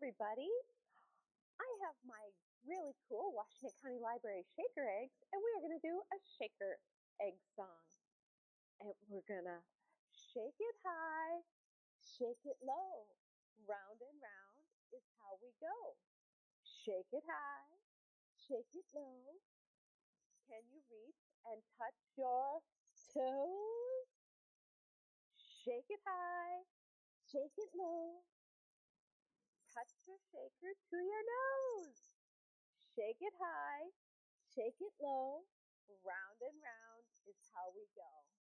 everybody. I have my really cool Washington County Library shaker eggs, and we are going to do a shaker egg song. And we're going to shake it high, shake it low. Round and round is how we go. Shake it high, shake it low. Can you reach and touch your toes? Shake it high, shake it low. Touch your shaker to your nose. Shake it high, shake it low. Round and round is how we go.